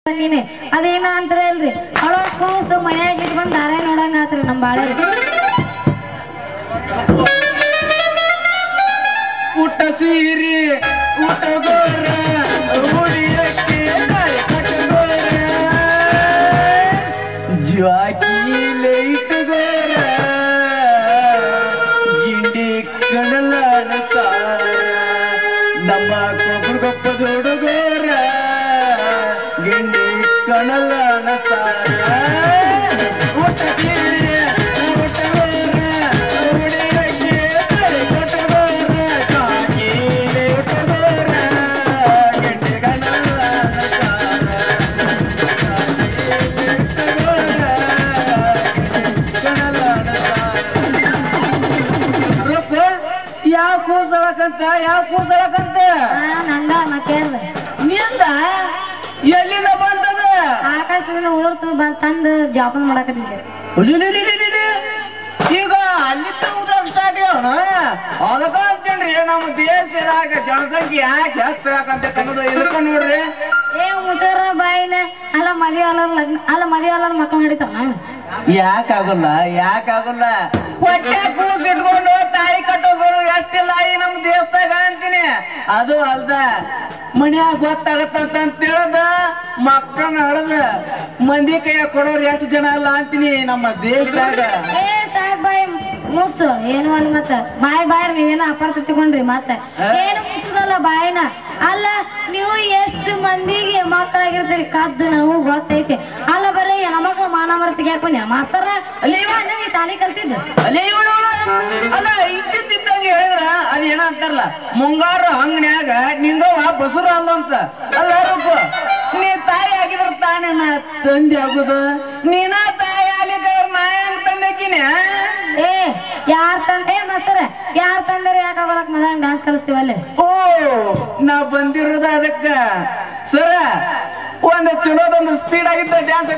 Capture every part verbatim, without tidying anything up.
ನೀನೆ ಅದೇನ ಅಂತರ ಇಲ್ರಿ ಅವಳ ಕೂಸು ಮನ್ಯಾಗ ಇಟ್ಕೊಂಡ್ ದಾರ ನೋಡಂಗ ಆತ್ರಿ ನಮ್ ಬಾಳೆ ಊಟ ಸೀರಿ ಊಟ ಗೋರ ಉಡಿಯಕ್ಕೆ ಕಟ್ಟಗೋರ ಜ್ವಾಕಿ ಲೈಟ್ ಗೋರ ಗಿಂಡಿ ಕಡಲಾನ ತಾರ ನಮ್ಮ ಕೊಬ್ಬರುಗೊಪ್ಪ ದೊಡ್ಡಗೋರ ಗಿಂಡಿ ಕಡಲಾನ ತಾರ ಊಟ ಸೀರಿ ಊಟ ಗೋರ ಉಡಿಯಕ್ಕೆ ಯಾವ ಕೂಸಳಕಂತ ಯಾವ ಕೂಸಳಕಂತ ನಂದ ನಾ ಕೇಳ್ದೆ ನಿಂದ ಎಲ್ಲಿಂದ ಬಂದದ ಆಕಾಶದಿಂದ ಊರ್ತು ಬಂದ್ ತಂದು ಜಾಪನ್ ಮಾಡಕತ್ತಿದ್ದೆ ಈಗ ಅಲ್ಲಿಂದ ಉದ್ರಾಗ ಸ್ಟಾರ್ಟ್ ಮಾಡೋಣ ಅದಕ್ಕ ಅಂತೇನ್ರಿ ನಮ್ಮ ದೇಶದಾಗ ಜನಸಂಖ್ಯೆ ಯಾಕೆ ಹೆಚ್ಚಾಕಂತ ಕನ್ನಡ ಇಳ್ಕೊಂಡ್ ನೋಡ್ರಿ ಏ ಮುಸರ ಬಾಯಿನ ಅಲ್ಲ ಮದಿ ಅಲ್ಲ ಲಗ್ನ ಅಲ್ಲ ಮದಿ ಅಲ್ಲ ಮಕ್ಕಳು ನಡೀತಾರ ಯಾಕಾಗಲ್ಲ ಯಾಕಾಗಲ್ಲ ಹೊಟ್ಟೆ ಕೂಸ್ ಇಟ್ಕೊಂಡು ತಾಳಿ ಕಟ್ಟೋದ್ರು ಎಷ್ಟಿಲ್ಲ ಈ ನಮ್ ದೇಶದಾಗ ಅಂತೀನಿ ಅದು ಅಲ್ದ ಮನ್ಯಾಗ ಗೊತ್ತಾಗತ್ತಂತ ಹೇಳದ ಮಕ್ಕಳನ್ನ ಹಳದ ಮಂದಿ ಕೈಯಾಗ ಕೊಡೋರು ಎಷ್ಟು ಜನ ಅಲ್ಲ ಅಂತೀನಿ ನಮ್ಮ ದೇಶದಾಗ ಏ ಸಾಕ್ ಬಾಯಿ ಮುಚ್ಚು ಏನು ಅಲ್ಲ ಮತ್ತ ಬಾಯ್ ಬಾಯ್ ನೀವೇನ ಅಪಾರ್ಥ ತಗೊಂಡ್ರಿ ಮತ್ತ ಏನು ಮುಚ್ಚದಲ್ಲ ಬಾಯಿನ ಅಲ್ಲ ನೀವು ಎಷ್ಟು ಮಂದಿಗೆ ಮಕ್ಕಳಾಗಿರ್ತೀರಿ ಕದ್ದು ನಾವು ಗೊತ್ತೈತಿ ಅಲ್ಲ ಬರ್ರಿ ಹೆಣ್ಮಕ್ಳು ಮಾನವರ ತೆಗಿಯಾಕೊಂಡ ಮಾಸ್ತರ ಅಲ್ಲಿ ಶಾಲಿ ಕಲ್ತಿದ್ದು ಅಲ್ಲೇ ಅಲ್ಲ ಇದ್ದಿದ್ದಾಗ ಹೇಳಿದ್ರ ಅದ ಏನ ಅಂತಾರಲ್ಲ ಮುಂಗಾರು ಹಂಗನ್ಯಾಗ ನಿಂಗವ ಬಸುರ ಅಲ್ಲ ಅಂತ ಅಲ್ಲ ರೂಪ ನೀ ತಾಯಿ ಆಗಿದ್ರ ತಾನೇ ನಾ ತಂದೆ ಆಗುದು ನೀನ ತಾಯಿ ಆಲಿದವ್ರ ನಾ ಹೆಂಗ್ ತಂದಕಿನ ಏ ಯಾರ್ ತಂದ ಏ ಮಾಸ್ತರ ಯಾರ್ ತಂದ್ರ ಯಾಕಾಗಲಕ್ ಮದ ಡ್ಯಾನ್ಸ್ ಕಲಿಸ್ತೀವಲ್ಲೇ ಓ ನಾ ಬಂದಿರೋದ ಅದಕ್ಕ ಸರ ಒಂದ್ ಚಲೋದೊಂದು ಸ್ಪೀಡ್ ಆಗಿದ್ದ ಡ್ಯಾನ್ಸ್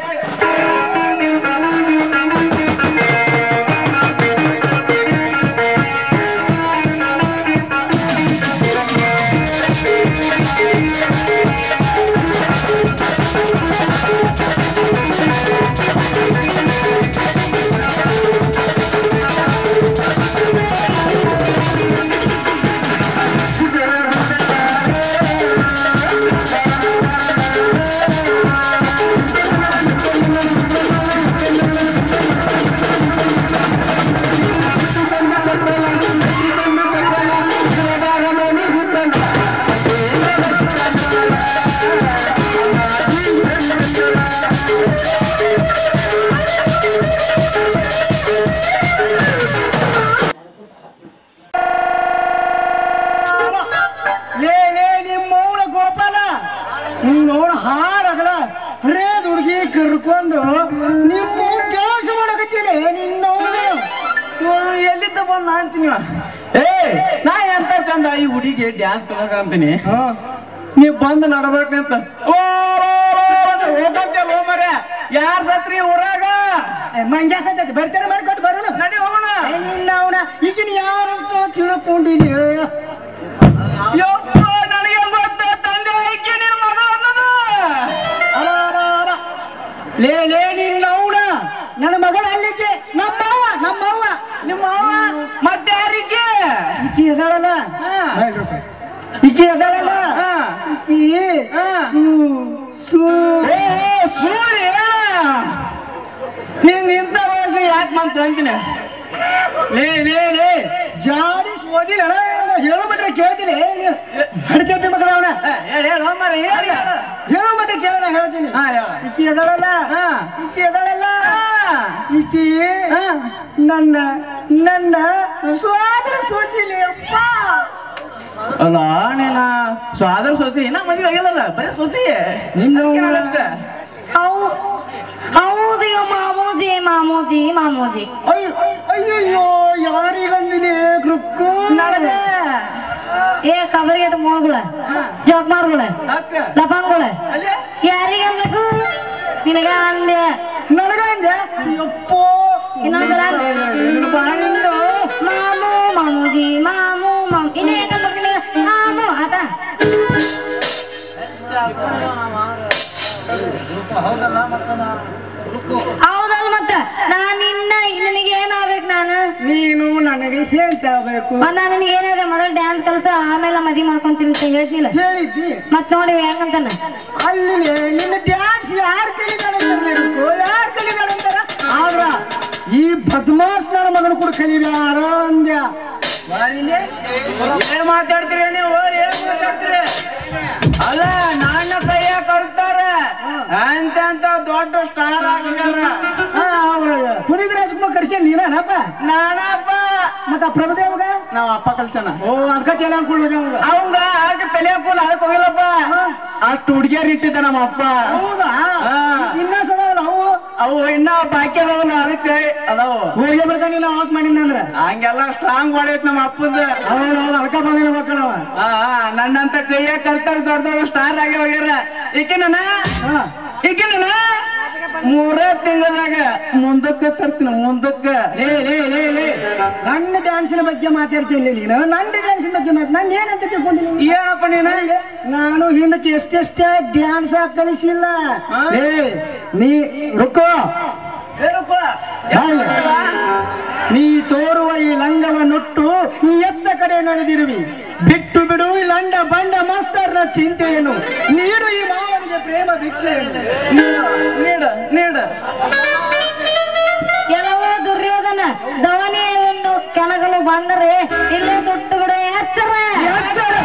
ಕರ್ಕೊಂಡು ನಿಮ್ಮ ಕೆಲಸ ಮಾಡಕತ್ತೀನಿ ನಿನ್ನ ಎಲ್ಲಿದ್ದ ಬಂದ ಅಂತೀನಿ ಏ ನಾ ಎಂತ ಚಂದ ಈ ಹುಡುಗಿ ಡ್ಯಾನ್ಸ್ ಕಲಕ ಅಂತೀನಿ ನೀವ್ ಬಂದ್ ನಡಬೇಕ್ರಿ ಅಂತ ಹೋಗಂತೆ ಹೋಮರ ಯಾರ್ ಸತ್ರಿ ಊರಾಗ ಮಂಜ ಸತ್ತೈತಿ ಬರ್ತಾರೆ ಮಾಡ್ಕೊಟ್ಟು ಬರೋಣ ನಡಿ ಹೋಗೋಣ ಇಲ್ಲ ಅವನ ಈಗಿನ ಯಾರಂತ ತಿಳ್ಕೊಂಡಿನಿ ಯಪ್ಪ ನನಗೆ ಗೊತ್ತ ತಂದೆ ಐಕೆ ನಿನ್ ಮಗ ಅನ್ನೋದು ಲೇ ಲೇ ನಿನ್ನ ಅವನ ನನ್ನ ಮಗಳ ಅಲ್ಲಿಗೆ ನಮ್ಮವ್ವ ನಮ್ಮವ್ವ ನಿಮ್ಮವ್ವ ಮತ್ತೆ ಯಾರಿಗೆ ಈಕಿ ಎದಾಳಲ್ಲ ಈಕಿ ಎದಾಳಲ್ಲ ಈಕಿ ಸೂಳಿ ನಿಂಗ ಇಂಥ ವಯಸ್ಸು ಯಾಕೆ ಬಂತು ಅಂತೀನಿ ಲೇ ಲೇ ಲೇ ಜಾಡಿ ಓದಿಲ್ಲ ಹೇಳೋ ಮಟ್ಟ ಕೇಳ್ತೀನಿ ಹಡ್ತೇಪಿ ಮಕ್ಕಳ ಅವನ ಹೇಳೋ ಮರ ಹೇಳೋ ಮಟ್ಟ ಕೇಳೋಣ ಹೇಳ್ತೀನಿ ಈಕಿ ಎದಾಳಲ್ಲ ಈಕಿ ಎದಾಳಲ್ಲ ಈಕಿ ನನ್ನ ನನ್ನ ಸ್ವಾದರ ಸೋಸಿಲಿ ಅಪ್ಪ ಅಲ್ಲ ನೀನ ಸ್ವಾದರ ಸೋಸಿ ಇನ್ನ ಮದುವೆ ಆಗಿಲ್ಲಲ್ಲ ಬರೀ ಸೋಸಿ ನಿನ್ನ ಹೌದು ಮಾಮೂಜಿ ಮಾಮೂಜಿ ಮಾಮೂಜಿ ಅಯ್ಯಯ್ಯೋ ಯಾರಿಗಂದಿನಿ ಕೃಕ್ಕು ನಡೆದ ಏ ಕಬರಿಗೇಟ ಮೋಳ್ಗುಳ ಜೋಕ್ಮಾರ್ಗುಳ ಲಪಂಗುಳ ಯಾರಿಗನ್ಬೇಕು ನಿನಗ ಅಂದೆ ನನಗ ಅಂದೆ ಯಪ್ಪೋ ಇನ್ನೊಂದ್ಸಲ ಮಾಮು ಮಾಮೂಜಿ ಮಾಮು ಮಾಮು ಇನ್ನು ಹೇಗಂದ್ರೆ ಮಾಮು ಆತ ಹೌದಲ್ಲ ಮತ್ತ ನಾನ್ ಇನ್ನ ನಿನಗೆ ಏನಾಗ್ಬೇಕು ನಾನು ನೀನು ನನಗೆ ಹೇಳ್ಬೇಕು ನಾನು ನಿನಗೆ ಏನಾದ್ರೆ ಮೊದಲು ಡ್ಯಾನ್ಸ್ ಕಲ್ಸ ಆಮೇಲೆ ಮದಿ ಮಾಡ್ಕೊಂತೀನಿ ಅಂತ ಹೇಳ್ತಿಲ್ಲ ಹೇಳಿದ್ದಿ ಮತ್ ನೋಡಿ ಹೆಂಗಂತಾನ ಅಲ್ಲಿ ನಿನ್ನ ಡ್ಯಾನ್ಸ್ ಯಾರು ಕಲಿದಾರಂತಾರಬೇಕು ಯಾರು ಕಲಿದಾರಂತಾರ ಆದ್ರ ಈ ಬದ್ಮಾಸ್ ನನ್ನ ಮಗನ ಕೂಡ ಕಲಿದಾರ ಅಂದ್ಯ ಏನ್ ಮಾತಾಡ್ತೀರಿ ನೀವು ಏನ್ ಮಾತಾಡ್ತೀರಿ ಅಲ್ಲ ನನ್ನ ಕೈಯ ಕಲ್ತಾರ ಅಂತ ಅಂತ ದೊಡ್ಡ ಸ್ಟಾರ್ ಆಗಿದಾರ ಪುನೀತ್ ರಾಜ್ಕುಮಾರ್ ಕರ್ಸಿ ನೀನಪ್ಪ ನಾನಪ್ಪ ಮತ್ತ ಪ್ರಭುದೇವಗ ನಾವ್ ಅಪ್ಪ ಕಲ್ಸನ ಓ ಅದಕ್ಕ ತಲೆ ಅನ್ಕೊಳ್ಬೇಕು ಅವಂಗ ಅವಂಗ ಆಗ ತಲೆ ಹಾಕೋಲ್ಲ ಅದಕ್ಕೆ ಹೋಗಿಲ್ಲಪ್ಪ ಅಷ್ಟು ಹುಡುಗಿಯರ್ ಇಟ್ಟಿದ್ದ ನಮ್ಮ ಅಪ್ಪ ಹೌದಾ ಇನ್ನ ಸದಾವಲ್ಲ ಅವು ಅವು ಇನ್ನ ಬಾಕಿ ಅದಾವಲ್ಲ ಅದಕ್ಕೆ ಅದಾವು ಹೋಗಿ ಬರ್ತಾನ ನೀನು ಆಸ್ ಮಾಡಿನ ಅಂದ್ರ ಹಂಗೆಲ್ಲ ಸ್ಟ್ರಾಂಗ್ ಮಾಡೈತ್ ನಮ್ಮ ಅಪ್ಪಂದ ಹೌದು ಹೌದು ಅದಕ್ಕ ಬಂದಿನ ಮಕ್ಕಳವ ಆ ನನ್ನಂತ ಕೈಯಾಗ ಕಲ್ತಾರ ದೊಡ್ಡ ದೊಡ್ಡ ಸ್ಟಾರ್ ಆಗಿ ಹೋಗ್ಯಾರ ಈಕಿನ ಈಕಿನ ಮೂರೇ ತಿಂಗಳದಾಗ ಮುಂದಕ್ಕ ತರ್ತೀನಿ ಮುಂದಕ್ಕ ಲೇ ಲೇ ಲೇ ಲೇ ನನ್ನ ಡ್ಯಾನ್ಸಿನ ಬಗ್ಗೆ ಮಾತಾಡ್ತೀನಿ ನೀನು ನನ್ನ ಡ್ಯಾನ್ಸಿನ ಬಗ್ಗೆ ಮಾತು ನಾನು ಏನಂತ ತಿಳ್ಕೊಂಡಿದ್ದೀನಿ ಏನಪ್ಪ ನೀನು ನಾನು ಹಿಂದಕ್ಕೆ ಎಷ್ಟೆಷ್ಟೇ ಡ್ಯಾನ್ಸ್ ಕಲಿಸಿಲ್ಲ ಏ ನೀ ರುಕ್ಕೋ ಏನಪ್ಪ ನೀ ತೋರುವ ಈ ಲಂಗವನ್ನುಟ್ಟು ಈ ಎತ್ತ ಕಡೆ ನಡೆದಿರುವಿ ಬಿಟ್ಟು ಬಿಡು ಈ ಲಂಡ ಬಂಡ ಮಾಸ್ತರ್ನ ಚಿಂತೆಯನ್ನು ನೀಡು ಈ ಮಾವನಿಗೆ ಪ್ರೇಮ ಭಿಕ್ಷೆಯನ್ನು ನೀಡ ನೀಡ ಕೆಲವು ದುರ್ಯೋಧನ ಧವನಿಯನ್ನು ಕೆಳಗಲು ಬಂದರೆ ಇಲ್ಲೇ ಸುಟ್ಟು ಬಿಡು ಎಚ್ಚರ ಎಚ್ಚರ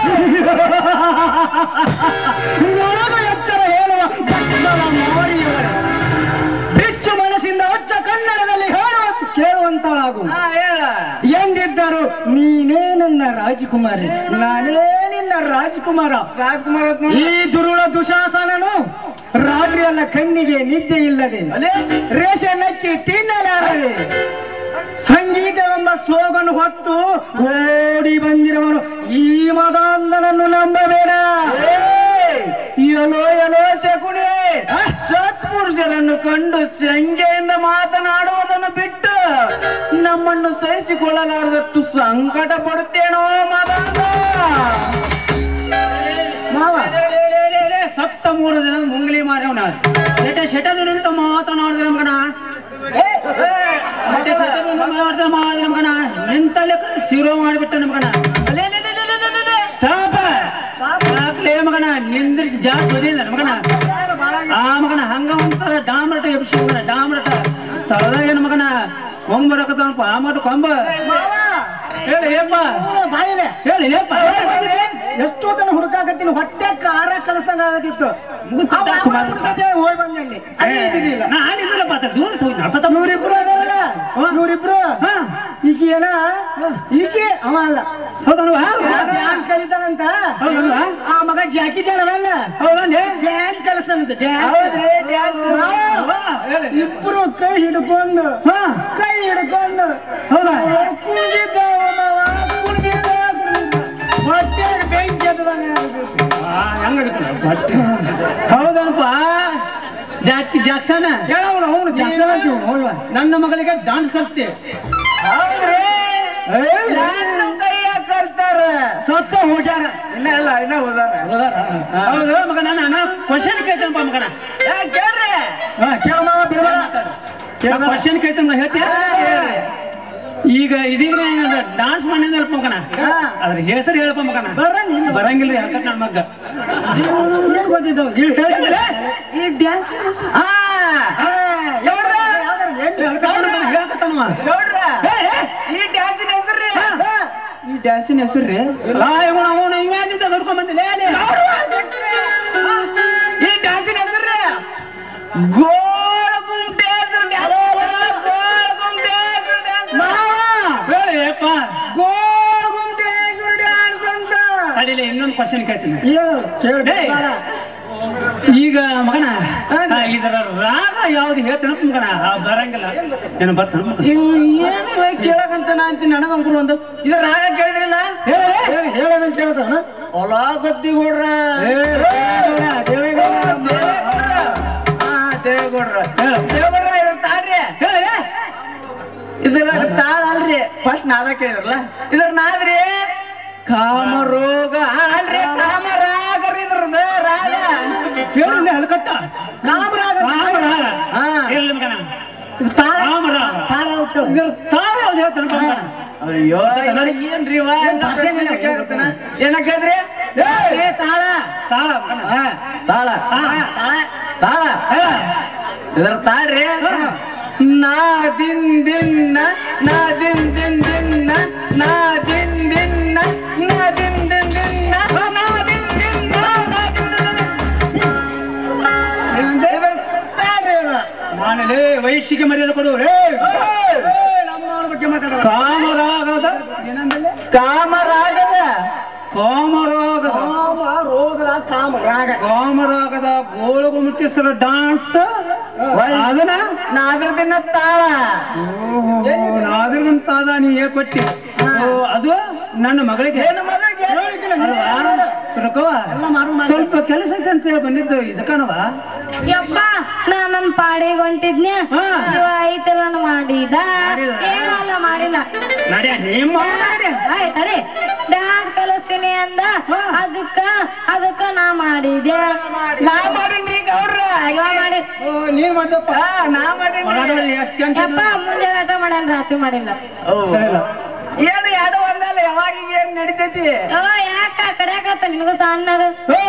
ಎಚ್ಚರ ಹೇಳುವ ಪಕ್ಷದ ಮಾರಿಯವರೇ ಬಿಚ್ಚು ಮನಸ್ಸಿಂದ ಅಚ್ಚ ಕನ್ನಡದಲ್ಲಿ ಹೇಳುವ ಕೇಳುವಂತಳಾಗು ಎಂದಿದ್ದರು ನೀನೇ ನನ್ನ ರಾಜಕುಮಾರಿ ನಾನೇ ನಿನ್ನ ರಾಜಕುಮಾರ ರಾಜ್ಕುಮಾರ್ ಈ ದುರುಳ ದುಶಾಸನನು ರಾತ್ರಿಯಲ್ಲ ಕಣ್ಣಿಗೆ ನಿದ್ದೆ ಇಲ್ಲದೆ ರೇಷೆ ನಕ್ಕಿ ತಿನ್ನಲಾರದೆ ಸಂಗೀತವೆಂಬ ಸೋಗನ್ನು ಹೊತ್ತು ಓಡಿ ಬಂದಿರುವನು ಈ ಮದಾಂಧನನ್ನು ನಂಬಬೇಡ. ಎಲೋ ಎಲೋ ಶಕುನಿ, ಸತ್ಪುರುಷರನ್ನು ಕಂಡು ಸಂಖ್ಯೆಯಿಂದ ಮಾತನಾಡುವುದನ್ನು ಬಿಟ್ಟು ನಮ್ಮನ್ನು ಸಹಿಸಿಕೊಳ್ಳಲಾರದಷ್ಟು ಸಂಕಟ ಪಡುತ್ತೇನೋ ಮದಾಂಧ. ಸಪ್ತ ಮೂರು ದಿನ ಮುಂಗ್ಲಿ ಮಾರವನ ಶೆಟ ಶೆಟದು ಅಂತ ಮಾತನಾಡಿದ್ರೆ ಮಗನ ಮಾಡಿದ್ರೆ ಮಗನ ನಿಂತಲ್ಲೇ ಶಿರೋ ಮಾಡಿಬಿಟ್ಟ ನಮಗನ ಸಾಕ್ಲೇ ಮಗನ ನಿಂದ್ರಿಸಿ ಜಾಸ್ತಿ ಓದಿಲ್ಲ ಮಗನ ಆ ಮಗನ ಹಂಗ ಒಂಥರ ಡಾಮರಟ ಎಬ್ಸಿ ಮಗನ ಡಾಮರಟ ತಳದಾಗ ಮಗನ ಕೊಂಬ ರಕತನಪ್ಪ ಆ ಮಟ ಕೊಂಬ ಹೇಳಿ ಏಪ್ಪ ಬಾಯಿಲೆ ಹೇಳಿ ಏಪ್ಪ ಎಷ್ಟೊತ್ತನ ಹುಡುಕಾಕತ್ತೀನಿ ಹೊಟ್ಟೆ ಖಾರ ಕಲಿಸ್ದಂಗ ಆಗತ್ತಿತ್ತು ಹೋಗಿ ಬಂದಲ್ಲಿ ನಾನಿದ್ರಪ್ಪ ದೂರ ಹೋಗಿ ನೂರಿಬ್ರು ಅದಾರಲ್ಲ ನೂರಿಬ್ರು ಈಗ ಏನ ಈಕೆ ಅವ ಅಲ್ಲ ಡ್ಯಾನ್ಸ್ ಕಲಿತಾನಂತ ಆ ಮಗ ಜಾಕಿ ಜಾನವಲ್ಲ ಡ್ಯಾನ್ಸ್ ಕಲಿಸ್ತಾನಂತ ಡ್ಯಾನ್ಸ್ ಇಬ್ರು ಕೈ ಹಿಡ್ಕೊಂಡು ಕೈ ಹಿಡ್ಕೊಂಡು ಕುಣಿದಿದ್ದ ಕುಣಿದಿದ್ದ ಹೊಟ್ಟೆ ಬೆಂಕಿ ಹೌದನಪ್ಪ ಜಾಕಿ ಜಾಕ್ಸನ ಹೇಳವನು ಅವನು ಜಾಕ್ಸನ ಅಂತೀವ ನನ್ನ ಮಗಳಿಗೆ ಡಾನ್ಸ್ ಕಲಿಸ್ತೀವಿ ಕಲ್ತಾರ ಸತ್ತ ಹೋಗ್ಯಾರ ಇನ್ನ ಇಲ್ಲ ಇನ್ನ ಹೋದಾರ ಹೌದು ಮಗ ನಾನು ಕ್ವಶನ್ ಕೇಳ್ತೇನಪ್ಪ ಮಗನ ಕೇಳ್ರಿ ಕೇಳಮ್ಮ ಬಿಡಬೇಡ ಕ್ವಶನ್ ಕೇಳ್ತೇನೆ ಹೇಳ್ತೀಯ ಈಗ ಇದೀಗ ಡಾನ್ಸ್ ಮಾಡಿದಲ್ಪ ಮಗನ ಅದ್ರ ಹೆಸರು ಹೇಳಪ್ಪ ಮಗನ ಬರಂಗಿಲ್ರಿ ಯಾಕಂತ ನನ್ನ ಮಗ್ಗ ಏನ್ ಗೊತ್ತಿದ್ದವ್ ಈ ಡ್ಯಾನ್ಸ್ ಈ ಡ್ಯಾನ್ಸಿನ ಹೆಸರ್ರಿ ಈ ಡ್ಯಾನ್ಸಿನ ಹೆಸರ್ರಿ ಅವನು ಇವಾಗಿದ್ದ ನೋಡ್ಕೊಂಡ್ ಬಂದಿಲ್ಲ ಈ ಡ್ಯಾನ್ಸಿನ ಹೆಸರ್ರಿ ಗೋಳ ಗುಂಟೆ ಹೆಸರು ಹೇಳಿಪ್ಪ ಗೋಳ ಗುಂಟೇಶ್ವರ ಡ್ಯಾನ್ಸ್ ಅಂತ ತಡಿಲಿ ಇನ್ನೊಂದು ಕ್ವಶನ್ ಕೇಳ್ತೀನಿ ಈಗ ಮಗನ ಇದರ ರಾಗ ಯಾವ್ದು ಹೇಳ್ತೇನಪ್ಪ ಮಗನ ಬರಂಗಿಲ್ಲ ಏನು ಬರ್ತಾನ ಏನು ಕೇಳಕಂತ ನಾ ಅಂತೀನಿ ನನಗ ಅಂಕುಲ್ ಒಂದು ಇದ್ರ ರಾಗ ಕೇಳಿದ್ರಿಲ್ಲ ಹೇಳೋದಂತ ಕೇಳ್ತಾನ ಹೊಲ ಗದ್ದಿ ಗೌಡ್ರ ದೇವೇಗೌಡ್ರ ದೇವೇಗೌಡ್ರ ಇದ್ರ ತಾಳ್ರಿ ಇದ್ರ ತಾಳ ಅಲ್ರಿ ಫಸ್ಟ್ ನಾದ ಕೇಳಿದ್ರಲ್ಲ ಇದ್ರ ನಾದ್ರಿ ಕಾಮ ರೋಗ ಅಲ್ರಿ ಕಾಮ ರಾಗ ಇದ್ರದ ಕಾಮರಾಗ ಹೇಳಿ ಹಲಕಟ್ಟ ಕಾಮರಾಗ ಕಾಮರಾಗ ಹಾ ಹೇಳಿ ಮಗನ ಇದು ತಾಳ ಕಾಮರಾಗ ತಾಳ ಉಟ್ಟು ಇದ್ರ ತಾವ ಯಾವ್ದು ಹೇಳ್ತಾನೆ ಬಂದ ಅಯ್ಯೋ ಏನ್ರಿ ವಾ ಭಾಷೆ ಕೇಳ್ತಾನ ಏನ ಕೇಳಿದ್ರಿ ಏ ತಾಳ ತಾಳ ಹಾ ತಾಳ ತಾಳ ತಾಳ ಇದರ ತಾಳ್ರಿ ನಾ ದಿನ್ ದಿನ್ನ ನಾ ದಿನ್ ದಿನ್ ದಿನ್ನ ನಾ ದಿನ್ ದಿನ್ನ ನಾ ದಿನ್ ದಿನ್ ದಿನ್ನ ನಾ ದಿನ್ ದಿನ್ನ ನಾ ದಿನ್ ಇದರ ತಾಳ್ರಿ ನಾನಲ್ಲಿ ವಯಸ್ಸಿಗೆ ಮರ್ಯಾದೆ ಕೊಡು ರೇ ನಮ್ಮವ್ರ ಬಗ್ಗೆ ಮಾತಾಡೋ ಕಾಮರಾಗದ ಕಾಮರಾಗದ ಕಾಮರಾಗದ ಕಾಮ ರೋಗದ ಕಾಮರಾಗ ಕಾಮರಾಗದ ಗೋಳಗು ಮುಟ್ಟಿಸರ ಡಾನ್ಸ್ ಅದನ್ನ ನಾದ್ರದಿನ ತಾಳ ಅದ್ರದಂತ ಅದ ನೀ ಹೇಳಿ ಕೊಟ್ಟಿ ಅದು ನನ್ನ ಮಗಳಿಗೆ ಸ್ವಲ್ಪ ಕೆಲಸ ಐತೆ ಅಂತ ಹೇಳಿ ಬಂದಿದ್ದು ಇದಕ್ಕನವ ಯಪ್ಪ ನಾ ನನ್ ಪಾಡಿಗೆ ಹೊಂಟಿದ್ನ್ಯ ಹಾ. ಇವ ಐತೆಲ್ಲ ಮಾಡಿದ ಏನು ಅಲ್ಲ ಮಾಡಿಲ್ಲ ನಡ್ಯ ನಿಮ್ಮ ಆಯ್ತ್ ತಡಿ ಡ್ಯಾನ್ಸ್ ಕಲಿಸ್ತೀನಿ ಅಂದ ಹಾ. ಅದಕ್ಕ ಅದಕ್ಕ ನಾ ಮಾಡಿದೆ ನಾ ಮಾಡೀನ್ರಿ ಗೌಡ್ರ ಇವ ಮಾಡಿ ನೀನ್ ಮಾಡ್ದಪ್ಪ ಹಾ, ನಾ ಮಾಡೀನ್ರಿ ಎಷ್ಟು ಗಂಟೆ ಯಪ್ಪ ಮುಂಜಾನೆ ಆಟ ಮಾಡ್ಯಾನ ರಾತ್ರಿ ಮಾಡಿಲ್ಲ ಏನು ಎರಡು ಒಂದಲ್ಲ ಯಾವಾಗ ಏನ್ ನಡಿತೈತಿ ಓ ಯಾಕ ಕಡ್ಯಾಕತ್ತ ನಿನಗೂ ಸಣ್ಣಗ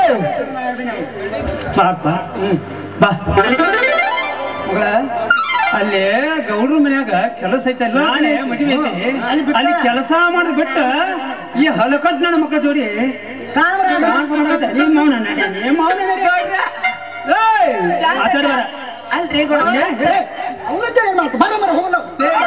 ಬಾಪ್ಪ ಬಾ ಮಗಳ ಅಲ್ಲಿ ಗೌಡ್ರ ಮನ್ಯಾಗ ಕೆಲಸ ಐತೆ ನಾನೇ ಮದುವೆ ಐತಿ ಅಲ್ಲಿ ಕೆಲಸ ಮಾಡೋದ್ ಬಿಟ್ಟು ಈ ಹಲಕಟ್ ನನ್ನ ಮಕ್ಕಳ ಜೋಡಿ dance ಮಾಡಕತ್ತೆ. ನೀನ್ ಮೌನ ನಡೆ, ನೀನ್ ಮೌನ ನಡೆ. ಏಯ್, ಮಾತಾಡ್ಬೇಡ. ಅಲ್ರಿ ಗೌಡ್ರ ಅವತ್ತೇ ಏನ್ ಮಾಡ್ತು ಬರ ಬರ ಹೋಗೋಣ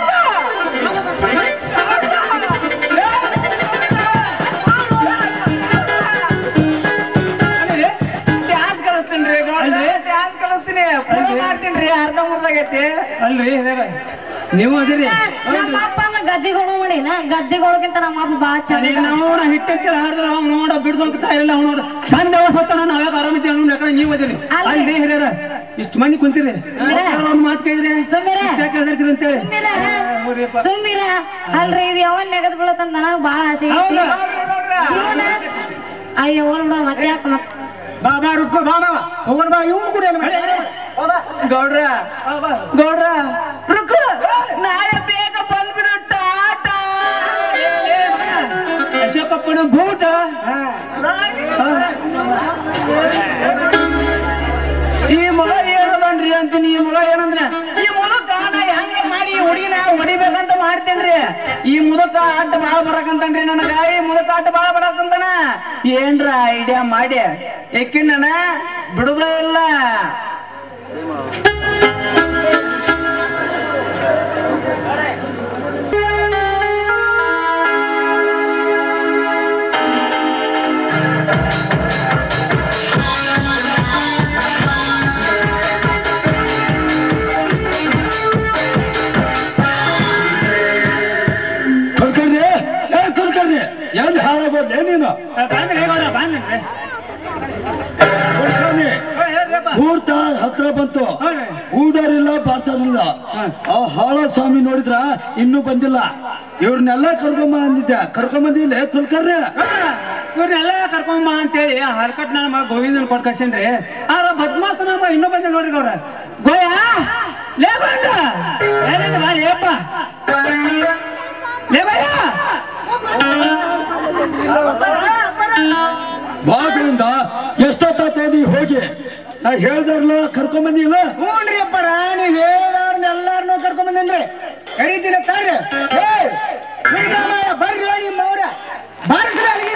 ಡ್ಯಾನ್ಸ್ ಕಲಿಸ್ತೀನಿ ಗೌಡ್ರ ಡ್ಯಾನ್ಸ್ ಕಲಿಸ್ತೀನಿ ಪೂರ ಮಾಡ್ತೀನಿ ಅರ್ಧ ಮುರ್ದಾಗೈತಿ ಅಲ್ರಿ ಹಿರಿಯರ, ನೀವು ಅದಿರಿ ನಮ್ಮ ಅಪ್ಪನ ಗದ್ದಿಗಳು ಮಾಡಿನ ಗದ್ದಿಗಳಿಗಿಂತ ನಮ್ಮ ಅಪ್ಪ ಬಾಳ ಚಂದ ನೋಡ ಹಿಟ್ಟಚ್ಚರ ಹಾಡಿದ್ರ ಅವ್ನು ನೋಡ ಬಿಡ್ಸೋಕ ಇಲ್ಲ ಅವ್ನು ನೋಡ ತಂದೆ ಅವಸತ್ತ ನಾನು ಅವಾಗ ಆರಾಮಿದ್ದೆ ಅವ್ನು ಯಾಕಂದ್ರೆ ನೀವು ಅದಿರಿ ಅಲ್ಲಿ ಹಿರಿಯರ ಇಷ್ಟು ಮಂದಿ ಕುಂತಿರಿ ಒಂದು ಮಾತು ಕೇಳಿದ್ರೆ ಸುಮ್ಮಿರೆ. ಕೇಳ್ದಿರ್ತೀರಿ ಅಂತೇಳಿ ಸುಮ್ಮಿರ ಸುಮ್ಮಿರ ಅಲ್ರಿ ಇದು ಯಾವನ್ ನೆಗದ್ ಬೀಳತ್ತಂತ ನನಗ್ ಬಾಳ ಆಸೆ ಐತಿ ಇವ್ನ ಅಯ್ಯೋ ನೋಡ ಮತ್ತೆ ಯಾಕ ಮತ್ ಬಾಬಾ ರುಕ್ಕೋ ಬಾಬಾ ಹೋಗೋಣ ಬಾ ಇವನು ಕೂಡ ಗೌಡ್ರ ಗೌಡ್ರ ರುಕ್ಕು ನಾಳೆ ಬೇಗ ಬಂದ್ಬಿಡು ಟಾಟ ಅಶೋಕಪ್ಪನ ಬೂಟ ಈ ಮಗ ಏನದನ್ರಿ ಅಂತೀನಿ ಈ ಮಗ ಏನಂದ್ರ ಈ ಮುದಕ ನಾ ಹೆಂಗ ಮಾಡಿ ಹುಡುಗಿನ ಹೊಡಿಬೇಕಂತ ಮಾಡ್ತೇನ್ರಿ ಈ ಮುದಕ ಆಟ ಬಾಳ ಬರಕಂತನ್ರಿ ನನಗ ಈ ಮುದಕ ಆಟ ಬಾಳ ಬರಕಂತಾನ ಏನ್ರ ಐಡಿಯಾ ಮಾಡಿ ಯಾಕಿನ್ನ ಬಿಡುದೇ ಇಲ್ಲ ಕೊಡ್ಕರ್ರಿ ಏ ಕೊಡ್ಕರ್ರಿ ಎಲ್ಲಿ ಹಾಳಾಗೋದ್ಲೆ ನೀನು ಕೊಡ್ಕರ್ರಿ ಮುಹೂರ್ತ ಹತ್ರ ಬಂತು ಊದಾರಿಲ್ಲ ಬಾರ್ಸೋದಿಲ್ಲ ಆ ಹಾಳ ಸ್ವಾಮಿ ನೋಡಿದ್ರ ಇನ್ನೂ ಬಂದಿಲ್ಲ ಇವ್ರನ್ನೆಲ್ಲ ಕರ್ಕೊಂಬ ಅಂದಿದ್ದೆ ಕರ್ಕೊಂಬಂದಿಲ್ಲ ಕುಲ್ಕರ್ರಿ ಇವ್ರನ್ನೆಲ್ಲ ಕರ್ಕೊಂಬ ಅಂತೇಳಿ ಹರ್ಕಟ್ ನನ್ನ ಮಗ ಗೋವಿಂದನ್ ಕೊಟ್ ಕಳ್ಸೇನ್ರಿ ಆದ್ರ ಬದ್ಮಾಸ ನಮ್ಮ ಇನ್ನೂ ಬಂದಿಲ್ಲ ನೋಡ್ರಿ ಅವ್ರ ಗೋಯ ಲೇ ಗೋವಿಂದ ಏನಿದೆ ಬಾ ಲೇಪ್ಪ ಲೇ ಭಯ್ಯ ಬಾಗಿಲಿಂದ ಎಷ್ಟೊತ್ತಾತೋದಿ ಹೋಗಿ ನಾ ಹೇಳ್ದವ್ರಲ್ಲ ಕರ್ಕೊಂಬಂದಿಲ್ಲ ಹ್ಞೂನ್ರಿ ಅಪ್ಪರ ನೀವ್ ಹೇಳಿದವ್ರನ್ನ ಎಲ್ಲಾರನ್ನೂ ಕರ್ಕೊಂಡ್ ಬಂದೇನ್ರಿ ಕರೀತೀನಿ ತಾರ್ರಿ ಬರ್ರಿ ನಿಮ್ಮ ಅವ್ರ ಬಾರಿಸ್ರಿ ಅಲ್ಲಿಗಿನ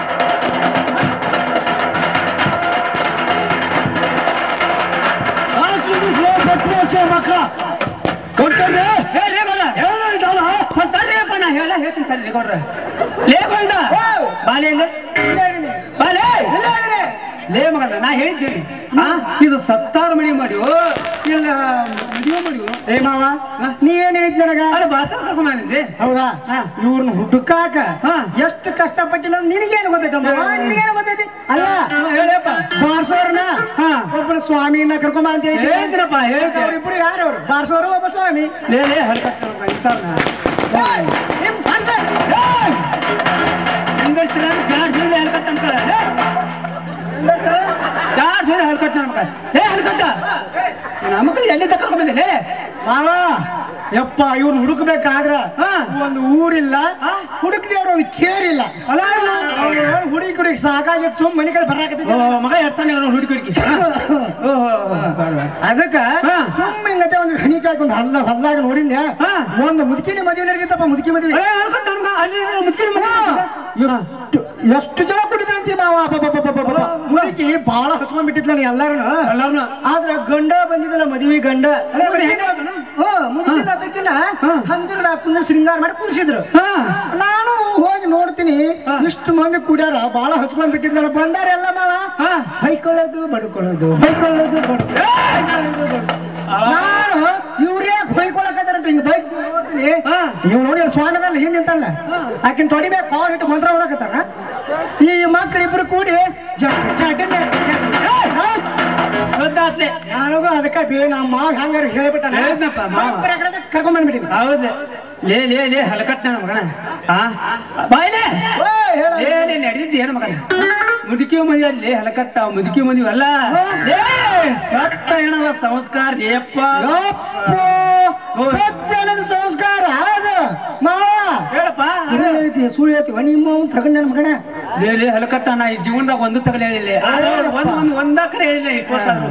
ಮಕ್ಕಳ ಕೊಡ್ತಾರೆ ಸ್ವಲ್ಪ ತರ್ರಿಯಪ್ಪ ನಾ ಹೇಳ ಹೇಳ್ತೀನಿ ತರ್ರಿ ಕೊಡ್ರ ಲೇ ಗೋವಿಂದ ಬಾಲೆ ಬಾಲೆ ಲೇ ಮಗನ ನಾ ಹೇಳಿದ್ದೇನೆ ಹಾ ಇದು ಸತ್ತಾರ ಮಣಿ ಮಾಡಿವು ಇಲ್ಲ ಮದುವೆ ಮಾಡಿವು ಏ ಮಾವ ನೀ ಏನ್ ಹೇಳಿದ್ ನನಗ ಅಲ್ಲ ಬಾಸ ಕರ್ಕೊಂಡ್ ಬಂದಿದ್ದೆ ಹೌದಾ ಇವ್ರನ್ನ ಹುಡುಕಾಕ ಹಾ. ಎಷ್ಟು ಕಷ್ಟಪಟ್ಟಿಲ್ಲ ನಿನಗೇನು ಗೊತ್ತೈತೆ ನಿನಗೇನು ಗೊತ್ತೈತಿ ಅಲ್ಲ ಹೇಳಪ್ಪ ಬಾರ್ಸೋರ್ನ ಹಾ. ಒಬ್ಬರು ಸ್ವಾಮಿನ ಕರ್ಕೊಂಬ ಅಂತ ಹೇಳಿದ್ರಿ ಹೇಳ್ತೀರಪ್ಪ ಹೇಳ್ತೀರ ಅವ್ರಿಬ್ರು ಯಾರು ಅವ್ರು ಬಾರ್ಸೋರು ಒಬ್ಬ ಸ್ವಾಮಿ ಲೇ ಲೇ ಹಲ್ಕಟ್ಟ ಇರ್ತಾರನ ನಿಮ್ ಬಾರ್ಸೋರ್ ಹೆಂಗಸ್ರ ಜಾಸ್ತಿ ಹಲ್ಕಟ್ಟ ಅನ್ಕೊಳ್ಳ ಜಾಡ್ಸೋದ್ರೆ ಹಲ್ಕಟ್ಟ ನಮ್ಗ ಏ ಹಲ್ಕಟ್ಟ ನಮಗ ಎಲ್ಲಿ ತಕೊಂಡ್ ಬಂದಿಲ್ಲ ಮಾವ ಯಪ್ಪ ಇವ್ರು ಹುಡುಕ್ಬೇಕಾದ್ರ ಒಂದು ಊರಿಲ್ಲ ಹುಡುಕ್ದೇವ್ರು ಒಂದು ಕೇರಿಲ್ಲ ಅಲ್ಲ ಹುಡುಗಿ ಹುಡುಗಿ ಸಾಕಾಗಿ ಸುಮ್ ಮನೆ ಕಡೆ ಬರಾಕತ್ತಿದ್ದ ಮಗ ಎಡ್ತಾನೆ ಹುಡುಕಿ ಹುಡುಕಿ ಅದಕ್ಕ ಸುಮ್ಮ ಹಿಂಗತೆ ಒಂದು ಹಣಿ ಕಾಯ್ಕೊಂಡು ಹಲ್ಲ ಹಲ್ಲಾಗ ನೋಡಿದ್ದೆ ಒಂದು ಮುದುಕಿನ ಮದುವೆ ನಡೆದಿತ್ತಪ್ಪ ಮುದುಕಿ ಮದುವೆ ಮುದುಕಿನ ಎಷ್ಟು ಎಷ್ಟು ಜನ ಕೊಟ್ಟಿದ್ರಂತಿ ಮಾವ ಮುದುಕಿ ಬಹಳ ಹಚ್ಕೊಂಡ್ ಬಿಟ್ಟಿದ್ಲ ಎಲ್ಲಾರು ಎಲ್ಲಾರು ಆದ್ರ ಗಂಡ ಬಂದಿದ್ದಲ್ಲ ಮದುವೆ ಗಂಡ ಮುದುಕಿನ ಬೇಕಿಲ್ಲ ಹಂದಿರದ ಹಾಕೊಂಡು ಶೃಂಗಾರ ಮಾಡಿ ಕೂರಿಸಿದ್ರು ನಾನು ಹೋಗಿ ನೋಡ್ತೀನಿ ಇಷ್ಟು ಮಂದಿ ಕುಡ್ಯಾರ ಬಹಳ ಹಚ್ಕೊಂಡ್ ಬಿಟ್ಟಿದ್ರಲ್ಲ ಬಂದಾರ ಎಲ್ಲ ಮಾವ ಬೈಕೊಳ್ಳೋದು ಬಡ್ಕೊಳ್ಳೋದು ಬೈಕೊಳ್ಳೋದು ಬಡ್ಕೊಳ್ಳೋದು ನಾನು ಇವ್ರೇ ಹೊಯ್ಕೊಳಕತ್ತಾರಂತ ಹಿಂಗ ಬೈಕ್ ನೋಡ್ತೀನಿ ಇವ್ ನೋಡಿ ಸ್ವಾನದಲ್ಲಿ ಹಿಂದ್ ನಿಂತಲ್ಲ ಆಕಿನ್ ತೊಡಿಬೇಕು ಕಾಲ್ ಇಟ್ಟು ಮಂತ್ರ ಓದಕತ್ತಾರ ಈ ಮಕ್ಕಳಿಬ್ರು ಕೂಡಿ ನನಗೂ ಅದಕ್ಕ ಬೇ ನಮ್ಮ ಮಾವ ಹಂಗಾರ ಹೇಳ್ಬಿಟ್ಟ ಕರ್ಕೊಂಡ್ ಬಂದ್ಬಿಟ್ಟಿನಿ ಹೌದು ಲೇ ಲೇ ಲೇ ಹಲಕಟ್ ನನ್ನ ಮಗನ ಆ ಬಾಯ್ಲೆ ಲೇ ನಡೆದಿದ್ದ ಏನು ಮಗನ ಮುದುಕಿ ಮದುವೆ ಅಲ್ಲಿ ಹಲಕಟ್ಟ ಮುದುಕಿ ಮದುವೆ ಅಲ್ಲ ಸತ್ತ ಏನವ ಸಂಸ್ಕಾರ ಏಪ್ಪ ಸತ್ಯನದ ಸಂಸ್ಕಾರ ಅದು ಮಾವ ಹೇಳಪ್ಪ ಸುಳ್ಳು ಹೇಳ್ತೀವ ನಿಮ್ಮ ತಗೊಂಡ ನನ್ನ ಮಗನ ಲೇ ಲೇ ಹಲಕಟ್ಟ ನಾ ಈ ಜೀವನದಾಗ ಒಂದು ತಗಲ ಹೇಳಿಲ್ಲ ಒಂದ್ ಒಂದ್ ಒಂದಾಕರೆ ಹೇಳಿಲ್ಲ ಇಷ್ಟು ವರ್ಷ ಆದ್ರು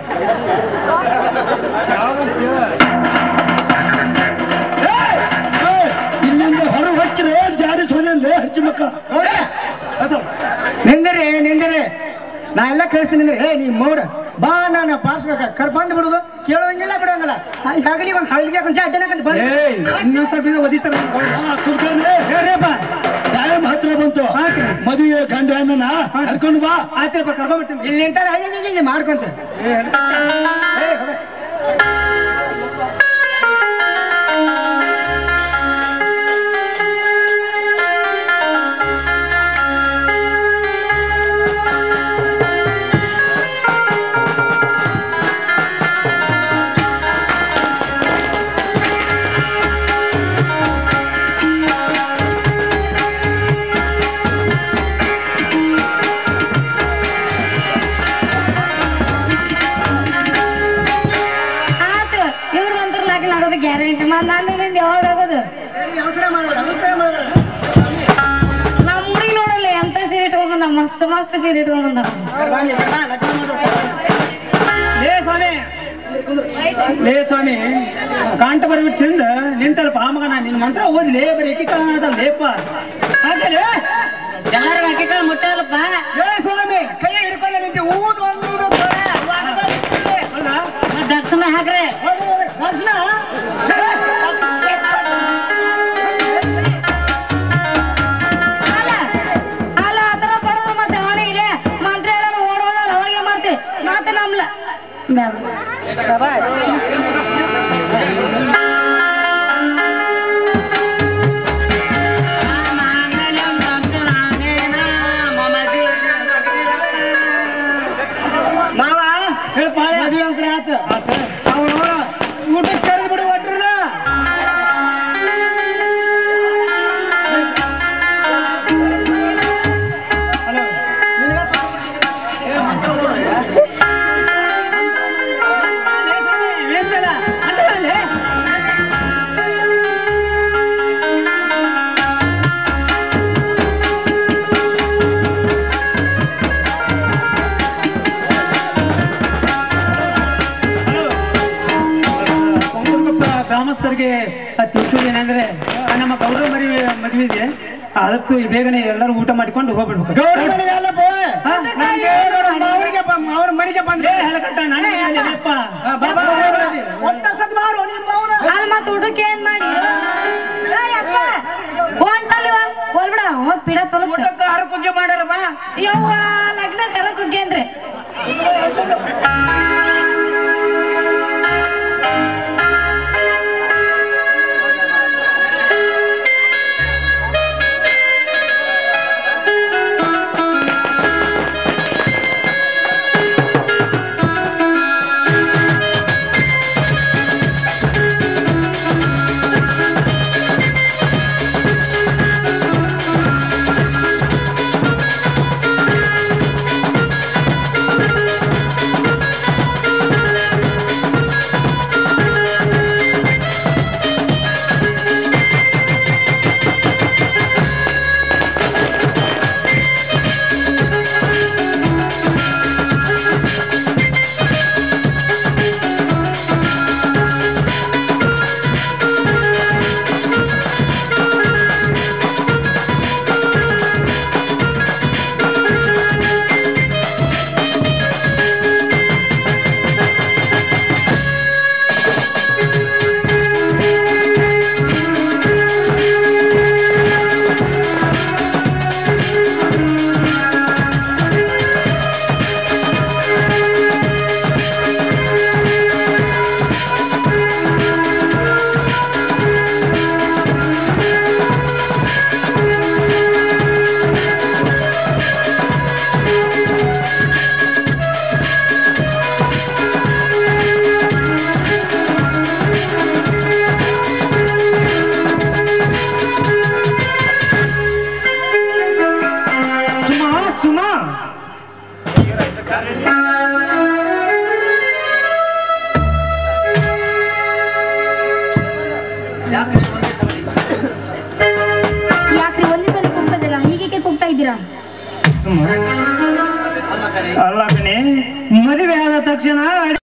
ಇಲ್ಲಿಂದ ಹೊರ ಹೊಕ್ಕಿರ ಜಾಡಿಸೋದೇ ಹಚ್ಚಿ ಮಕ್ಕ ನಿಂದರೆ ನಿಂದರೆ ನಾ ಎಲ್ಲ ಕಳಿಸ್ತೀನಿ ಅಂದ್ರೆ ಏ ನೀ ಮೋಡ ಬಾ ನಾನು ಪಾರ್ಸ್ಬೇಕ ಕರ್ ಬಂದ್ ಬಿಡುದು ಕೇಳೋಂಗಿಲ್ಲ ಬಿಡೋಂಗಿಲ್ಲ ಆಗಲಿ ಒಂದ್ ಹಳ್ಳಿಗೆ ಒಂದ್ ಅಡ್ಡನಕಂತ ಇನ್ನೊಂದ್ ಸ್ವಲ್ಪ ಒದಿತಾರ ಟೈಮ್ ಹತ್ರ ಬಂತು ಮದುವೆ ಗಂಡ ಹೆಣ್ಣನ ಕರ್ಕೊಂಡು ಬಾ ಆಯ್ತಪ್ಪ ಕರ್ಕೊಂಡ್ಬಿಡ್ತೀನಿ ಇಲ್ಲಿ ನಿಂತ ಇಲ್ಲಿ ಮಾಡ್ಕೊಂತ ಗ್ಯಾರಂಟಿ ನಾನು ಯಾವಾಗ ಆಗೋದು ನಮ್ಮ ಹುಡುಗಿ ನೋಡಲ್ಲ ಎಂತ ಸೀರೆ ಇಟ್ಕೊಂಡ್ ಮಸ್ತ್ ಮಸ್ತ್ ಸೀರೆ ಇಟ್ಕೊಂಡ್ ಲೇ ಸ್ವಾಮಿ ಲೇ ಸ್ವಾಮಿ ಕಾಂಟ ಬರ್ಬಿಟ್ಟು ಚಂದ ನಿಂತಲ್ಪ ಆ ಮಗನ ನಿನ್ ಮಂತ್ರ ಓದ್ಲಿ ಬರೀ ಏಕೀಕರಣ ಲೇಪ ಎಲ್ಲಾರು ಅಕ್ಕಿಕಾಳ ಮುಟ್ಟಲ್ಲಪ್ಪ ಲೇ ಸ್ವಾಮಿ ಕೈ ಹಿಡ್ಕೊಂಡ ನಿಂತೆ ಊದು ಅನ್ನೋದು ದಕ್ಷಿಣ ಹಾಕ್ರೆ ದಕ್ಷಿಣ ಅಲ್ಲ ಆತರ ಬರೋದು ಮತ್ತೆ ಅವನೇ ಇದೆ ಮಂತ್ರ ಎಲ್ಲಾರು ಓಡೋದ ಅವಾಗೆ ಮಾಡ್ತೀವಿ ಮತ್ತೆ ನಮ್ಲ ಮಾವ ಹೇಳಪ್ಪ ಮದುವೆ ಅಂಕರ ಆತ ಅವನು ಊಟಕ್ಕೆ ಕರೆದು ಬಿಡು ಒಟ್ರಲ್ಲ ಗ್ರಾಮಸ್ಥರಿಗೆ ತಿಳಿಸೋದೇನಂದ್ರೆ ನಮ್ಮ ಗೌರವ ಮರಿ ಮದುವೆ ಇದೆ ಅದತ್ತು ಬೇಗನೆ ಎಲ್ಲರೂ ಊಟ ಮಾಡಿಕೊಂಡು ಹೋಗ್ಬಿಡ್ಬೇಕು ಅವ್ರ ಮನೆಗೆ ಬಂದ್ರೆ ಮತ್ ಊಟಕ್ಕೆ ಏನ್ ಮಾಡಿ ಹೋಗ್ಬಿಡ ಹೋಗ್ ಪಿಡ ತೊಲಗ ಊಟಕ್ಕೆ ಹರ ಕುಗ್ಗೆ ಮಾಡ್ಯಾರಪ್ಪ ಯವ್ವ ಲಗ್ನ ಕರ ಕುಗ್ಗೆ ಅಂದ್ರೆ ಅಲ್ಲ ಕಣೆ, ಮದುವೆ ಆದ ತಕ್ಷಣ